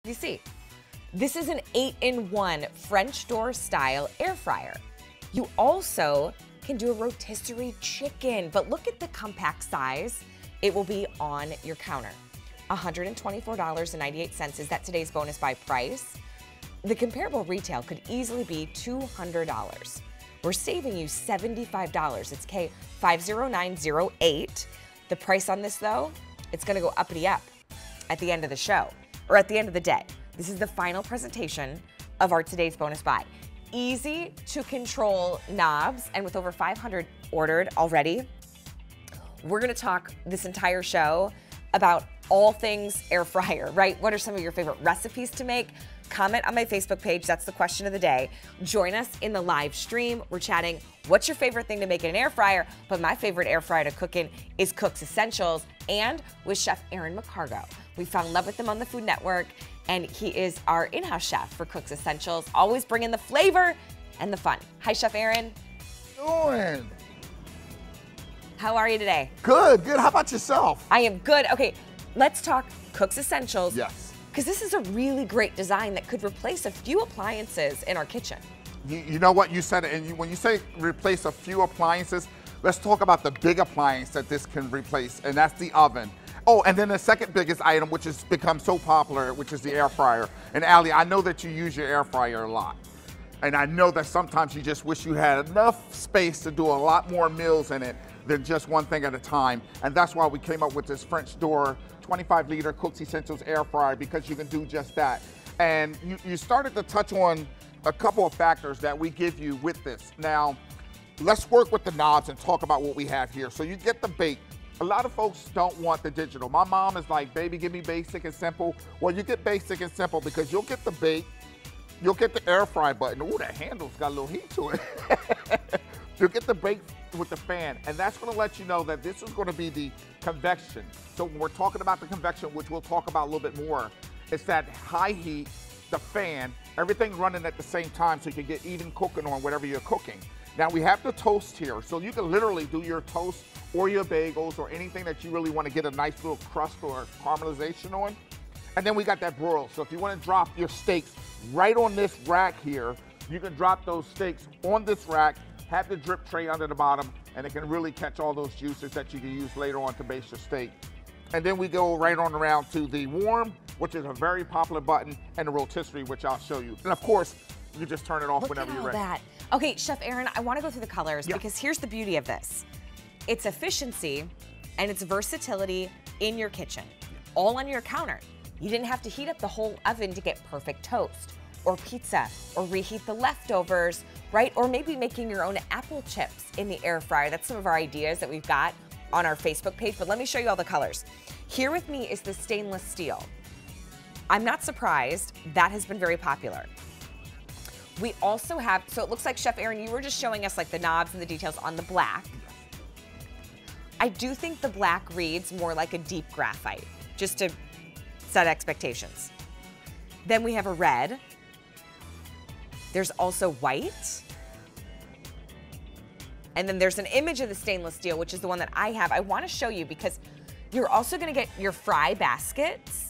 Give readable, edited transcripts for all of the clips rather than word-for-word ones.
QVC. This is an 8-in-1 French door style air fryer. You also can do a rotisserie chicken, but look at the compact size. It will be on your counter. $124.98 is that today's bonus buy price. The comparable retail could easily be $200. We're saving you $75. It's K50908. The price on this though, it's gonna go uppity up at the end of the show, or at the end of the day. This is the final presentation of our today's bonus buy. Easy to control knobs, and with over 500 ordered already, we're gonna talk this entire show about all things air fryer, right? What are some of your favorite recipes to make? Comment on my Facebook page, that's the question of the day. Join us in the live stream. We're chatting, what's your favorite thing to make in an air fryer? But my favorite air fryer to cook in is Cook's Essentials, and with Chef Aaron McCargo. We found love with him on the Food Network, and he is our in-house chef for Cook's Essentials, always bringing the flavor and the fun. Hi, Chef Aaron. Doing? How are you today? Good, good. How about yourself? I am good. Okay, let's talk Cook's Essentials. Yes. Because this is a really great design that could replace a few appliances in our kitchen. You know what you said, and when you say replace a few appliances, let's talk about the big appliance that this can replace, and that's the oven. Oh, and then the second biggest item, which has become so popular, which is the air fryer. And Allie, I know that you use your air fryer a lot. And I know that sometimes you just wish you had enough space to do a lot more meals in it than just one thing at a time. And that's why we came up with this French door 25-liter Cook's Essentials air fryer, because you can do just that. And you started to touch on a couple of factors that we give you with this. Now, let's work with the knobs and talk about what we have here. So you get the bake. A lot of folks don't want the digital. My mom is like, baby, give me basic and simple. Well, you get basic and simple because you'll get the bake, you'll get the air fry button. Ooh, the handle's got a little heat to it. You'll get the bake with the fan, and that's gonna let you know that this is gonna be the convection. So when we're talking about the convection, which we'll talk about a little bit more, it's that high heat, the fan, everything running at the same time so you can get even cooking on whatever you're cooking. Now we have the toast here, so you can literally do your toast or your bagels or anything that you really wanna get a nice little crust or caramelization on. And then we got that broil, so if you wanna drop your steaks right on this rack here, you can drop those steaks on this rack, have the drip tray under the bottom, and it can really catch all those juices that you can use later on to base your steak. And then we go right on around to the warm, which is a very popular button, and the rotisserie, which I'll show you. And of course, you can just turn it off whenever you're ready. Look at all that. Okay, Chef Aaron, I want to go through the colors because here's the beauty of this. It's efficiency and it's versatility in your kitchen, all on your counter. You didn't have to heat up the whole oven to get perfect toast or pizza or reheat the leftovers, right? Or maybe making your own apple chips in the air fryer. That's some of our ideas that we've got on our Facebook page, but let me show you all the colors. Here with me is the stainless steel. I'm not surprised, that has been very popular. We also have, so it looks like Chef Aaron, you were just showing us like the knobs and the details on the black. I do think the black reads more like a deep graphite, just to set expectations. Then we have a red. There's also white. And then there's an image of the stainless steel, which is the one that I have. I want to show you because you're also going to get your fry baskets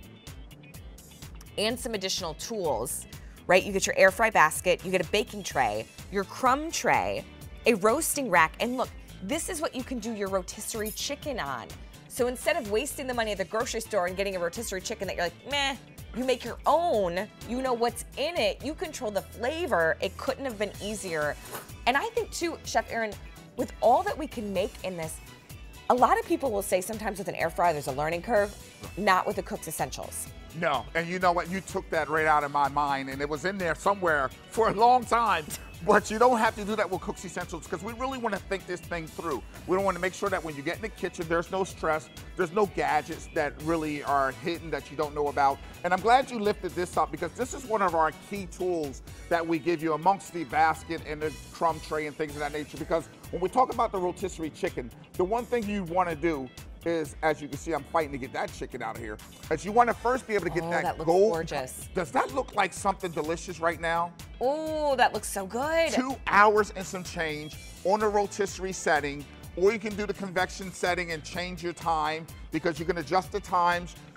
and some additional tools, right? You get your air fry basket, you get a baking tray, your crumb tray, a roasting rack, and look, this is what you can do your rotisserie chicken on. So instead of wasting the money at the grocery store and getting a rotisserie chicken that you're like, meh, you make your own, you know what's in it, you control the flavor, it couldn't have been easier. And I think too, Chef Aaron, with all that we can make in this, a lot of people will say sometimes with an air fryer there's a learning curve, not with the Cook's Essentials. No, and you know what, you took that right out of my mind, and it was in there somewhere for a long time. But you don't have to do that with Cook's Essentials because we really want to think this thing through. We don't want to make sure that when you get in the kitchen, there's no stress, there's no gadgets that really are hidden that you don't know about. And I'm glad you lifted this up because this is one of our key tools that we give you amongst the basket and the crumb tray and things of that nature. Because when we talk about the rotisserie chicken, the one thing you want to do is, as you can see, I'm fighting to get that chicken out of here, is you want to first be able to get that looks gold. Gorgeous. Does that look like something delicious right now? Oh, that looks so good. 2 hours and some change on a rotisserie setting, or you can do the convection setting and change your time because you can adjust the times.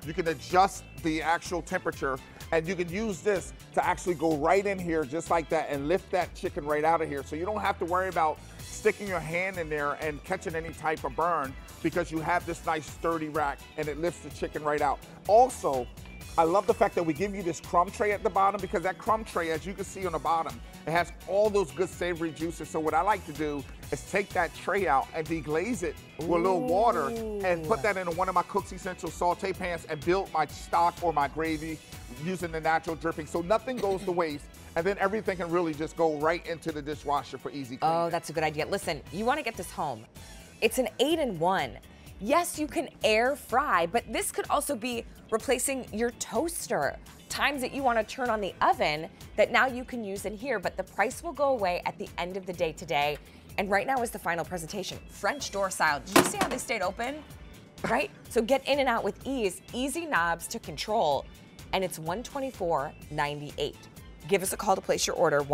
You can adjust the actual temperature, and you can use this to actually go right in here just like that and lift that chicken right out of here. So you don't have to worry about sticking your hand in there and catching any type of burn, because you have this nice sturdy rack and it lifts the chicken right out. Also, I love the fact that we give you this crumb tray at the bottom, because that crumb tray, as you can see on the bottom, it has all those good savory juices. So what I like to do is take that tray out and deglaze it with a little water and put that into one of my Cook's Essential saute pans and build my stock or my gravy using the natural dripping. So nothing goes to waste. And then everything can really just go right into the dishwasher for easy cleaning. Oh, that's a good idea. Listen, you want to get this home. It's an 8-in-1. Yes, you can air fry, but this could also be replacing your toaster. Times that you want to turn on the oven that now you can use in here, but the price will go away at the end of the day today. And right now is the final presentation. French door style. Did you see how they stayed open? Right? So get in and out with ease. Easy knobs to control. And it's $124.98. Give us a call to place your order,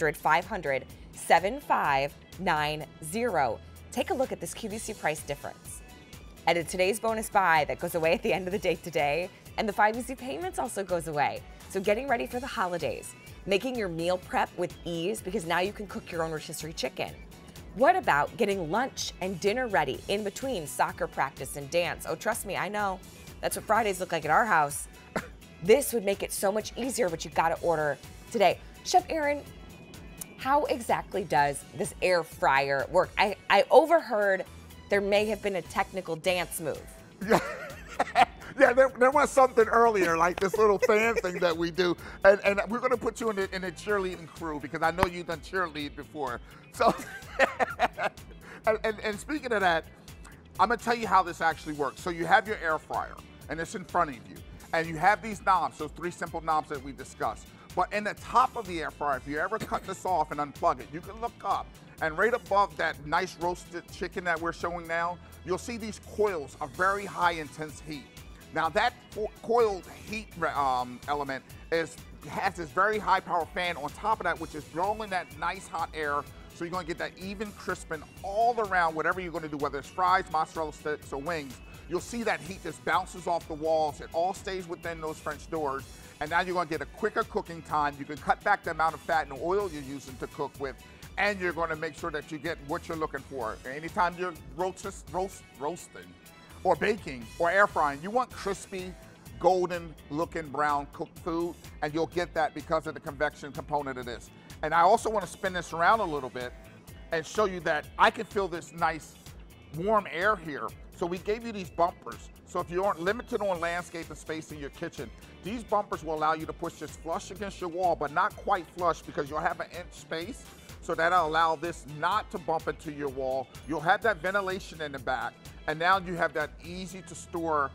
1-800-500-7590. Take a look at this QVC price difference. And a today's bonus buy that goes away at the end of the day today, and the 5 easy payments also goes away. So getting ready for the holidays, making your meal prep with ease, because now you can cook your own rotisserie chicken. What about getting lunch and dinner ready in between soccer practice and dance? Oh, trust me, I know. That's what Fridays look like at our house. This would make it so much easier, but you gotta order today. Chef Aaron, how exactly does this air fryer work? I overheard there may have been a technical dance move. Yeah, there was something earlier, like this little fan thing that we do. And we're gonna put you in the cheerleading crew, because I know you've done cheerlead before. So, and speaking of that, I'm gonna tell you how this actually works. So you have your air fryer, and it's in front of you. And you have these knobs, those 3 simple knobs that we discussed. But in the top of the air fryer, if you ever cut this off and unplug it, you can look up, and right above that nice roasted chicken that we're showing now, you'll see these coils of very high intense heat. Now that coiled heat element has this very high power fan on top of that, which is blowing that nice hot air. So you're gonna get that even crisping all around whatever you're gonna do, whether it's fries, mozzarella sticks, or wings. You'll see that heat just bounces off the walls. It all stays within those French doors. And now you're gonna get a quicker cooking time. You can cut back the amount of fat and oil you're using to cook with, and you're gonna make sure that you get what you're looking for. Anytime you're roasting or baking or air frying, you want crispy, golden looking brown cooked food, and you'll get that because of the convection component of this. And I also wanna spin this around a little bit and show you that I can feel this nice warm air here. So we gave you these bumpers. So if you aren't limited on landscape and space in your kitchen, these bumpers will allow you to push this flush against your wall, but not quite flush, because you'll have an inch space. So that'll allow this not to bump into your wall. You'll have that ventilation in the back. And now you have that easy to store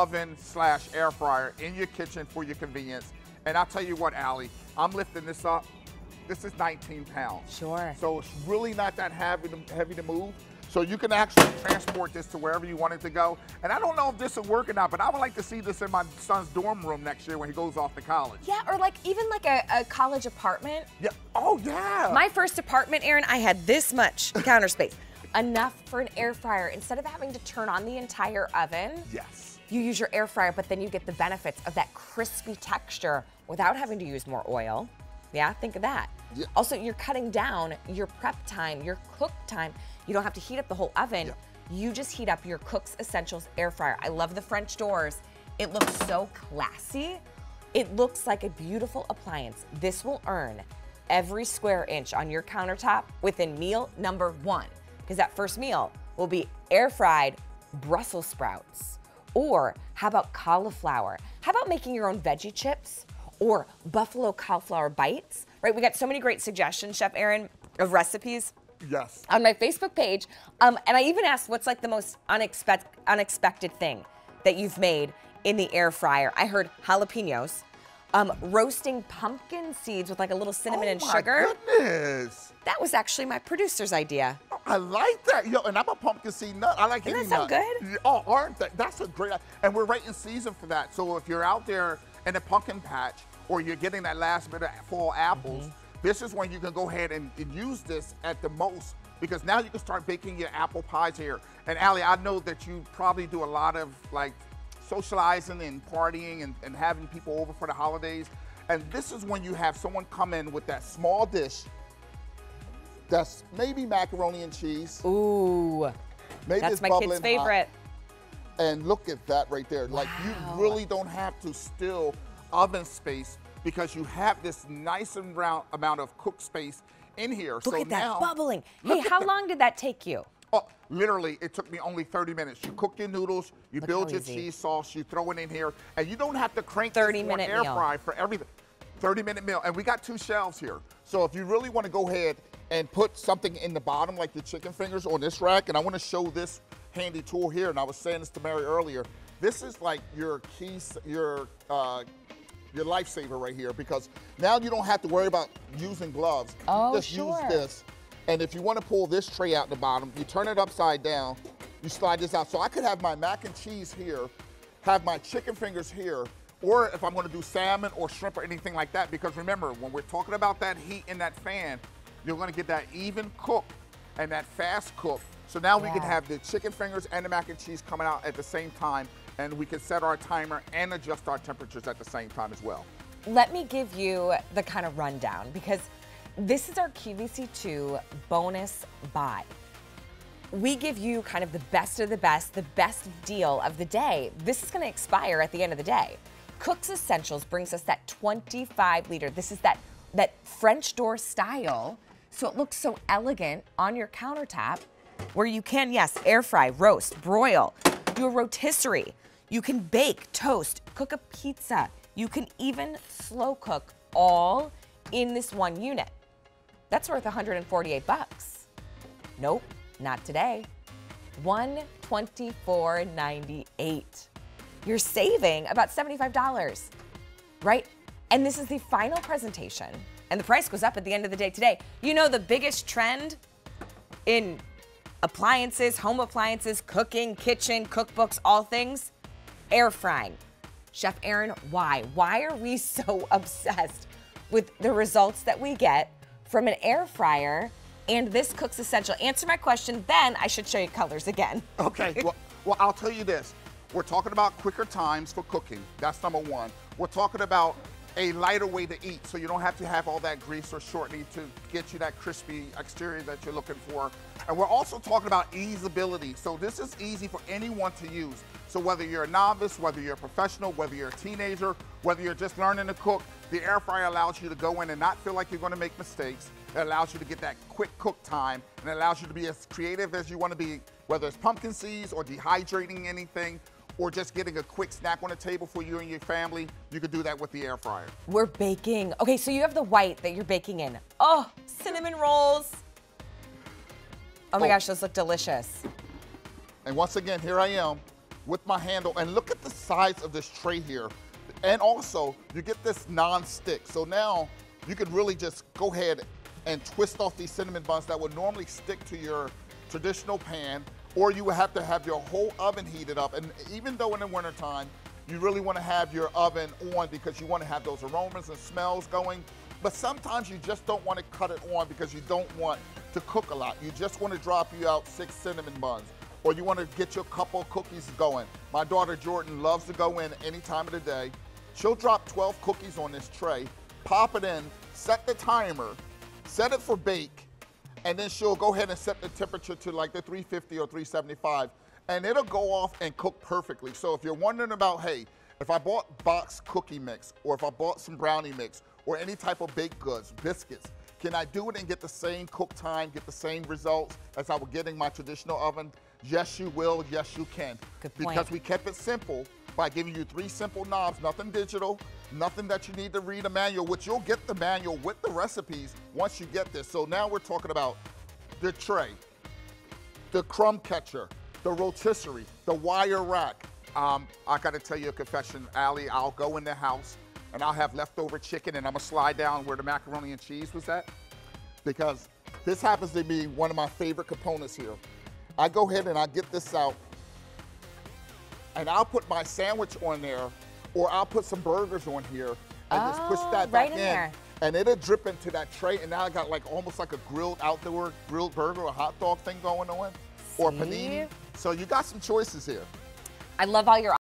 oven/air fryer in your kitchen for your convenience. And I'll tell you what, Allie, I'm lifting this up. This is 19 pounds. Sure. So it's really not that heavy to move. So you can actually transport this to wherever you want it to go. And I don't know if this will work or not, but I would like to see this in my son's dorm room next year when he goes off to college. Yeah, or like even like a college apartment. Yeah. Oh, yeah. My first apartment, Aaron, I had this much counter space. Enough for an air fryer. Instead of having to turn on the entire oven, yes, you use your air fryer, but then you get the benefits of that crispy texture without having to use more oil. Yeah, think of that. Yeah. Also, you're cutting down your prep time, your cook time. You don't have to heat up the whole oven. Yeah. You just heat up your Cook's Essentials air fryer. I love the French doors. It looks so classy. It looks like a beautiful appliance. This will earn every square inch on your countertop within meal number 1, because that first meal will be air fried Brussels sprouts. Or how about cauliflower? How about making your own veggie chips or buffalo cauliflower bites, right? We got so many great suggestions, Chef Aaron, of recipes. Yes. On my Facebook page. And I even asked what's like the most unexpected thing that you've made in the air fryer. I heard jalapenos, roasting pumpkin seeds with like a little cinnamon and sugar. Oh my goodness. That was actually my producer's idea. Oh, I like that. Yo, and I'm a pumpkin seed nut. I like any nut. Doesn't that sound good? Oh, aren't they? That's a great, and we're right in season for that. So if you're out there in a pumpkin patch, or you're getting that last bit of fall apples, this is when you can go ahead and use this at the most, because now you can start baking your apple pies here. And Allie, I know that you probably do a lot of like socializing and partying and having people over for the holidays. And this is when you have someone come in with that small dish that's maybe macaroni and cheese. Ooh, maybe that's it's my kid's favorite. Hot. And look at that right there. Wow. Like, you really don't have to steal oven space because you have this nice and round amount of cook space in here. Look at that bubbling. Hey, how long did that take you? Oh, literally, it took me only 30 minutes. You cook your noodles, you build your cheese sauce, you throw it in here, and you don't have to crank this on air fry for everything. 30-minute meal. And we got 2 shelves here. So if you really want to go ahead and put something in the bottom, like the chicken fingers on this rack, and I want to show this handy tool here, and I was saying this to Mary earlier, this is like your lifesaver right here, because now you don't have to worry about using gloves. Oh, just use this. And if you want to pull this tray out the bottom, you turn it upside down, you slide this out. So I could have my mac and cheese here, have my chicken fingers here, or if I'm going to do salmon or shrimp or anything like that, because remember, when we're talking about that heat in that fan, you're going to get that even cook and that fast cook. So now we can have the chicken fingers and the mac and cheese coming out at the same time, and we can set our timer and adjust our temperatures at the same time as well. Let me give you the kind of rundown, because this is our QVC2 bonus buy. We give you kind of the best deal of the day. This is gonna expire at the end of the day. Cook's Essentials brings us that 25-liter. This is that French door style, so it looks so elegant on your countertop, where you can, yes, air fry, roast, broil, do a rotisserie. You can bake, toast, cook a pizza. You can even slow cook, all in this one unit. That's worth 148 bucks. Nope, not today. $124.98. You're saving about $75, right? And this is the final presentation, and the price goes up at the end of the day today. You know, the biggest trend in appliances, home appliances, cooking, kitchen, cookbooks, all things, air frying. Chef Aaron, why? Why are we so obsessed with the results that we get from an air fryer and this Cook's Essential? Answer my question, then I should show you colors again. Okay, well, I'll tell you this. We're talking about quicker times for cooking. That's number one. We're talking about a lighter way to eat, so you don't have to have all that grease or shortening to get you that crispy exterior that you're looking for. And we're also talking about easeability. So this is easy for anyone to use. So whether you're a novice, whether you're a professional, whether you're a teenager, whether you're just learning to cook, the air fryer allows you to go in and not feel like you're going to make mistakes. It allows you to get that quick cook time, and it allows you to be as creative as you want to be, whether it's pumpkin seeds or dehydrating anything, or just getting a quick snack on the table for you and your family. You could do that with the air fryer. We're baking. Okay, so you have the white that you're baking in. Oh, cinnamon rolls. Oh my gosh, those look delicious. And once again, here I am with my handle, and look at the size of this tray here. And also, you get this non-stick. So now you can really just go ahead and twist off these cinnamon buns that would normally stick to your traditional pan, or you would have to have your whole oven heated up. And even though in the wintertime, you really want to have your oven on because you want to have those aromas and smells going, but sometimes you just don't want to cut it on because you don't want to cook a lot. You just want to drop you out 6 cinnamon buns, or you want to get your couple of cookies going. My daughter Jordan loves to go in any time of the day. She'll drop 12 cookies on this tray, pop it in, set the timer, set it for bake, and then she'll go ahead and set the temperature to like the 350 or 375, and it'll go off and cook perfectly. So if you're wondering about, hey, if I bought boxed cookie mix, or if I bought some brownie mix, or any type of baked goods, biscuits, can I do it and get the same cook time, get the same results as I would get in my traditional oven? Yes, you will. Yes, you can. Good point. Because we kept it simple by giving you 3 simple knobs, nothing digital, nothing that you need to read a manual, which you'll get the manual with the recipes once you get this. So now we're talking about the tray, the crumb catcher, the rotisserie, the wire rack. I gotta tell you a confession, Allie, I'll go in the house and I'll have leftover chicken and I'm gonna slide down where the macaroni and cheese was at, because this happens to be one of my favorite components here. I go ahead and I get this out, and I'll put my sandwich on there, or I'll put some burgers on here and just push that back in there. And it'll drip into that tray, and now I got like almost like a outdoor grilled burger or hot dog thing going on, or panini. So you got some choices here. I love all your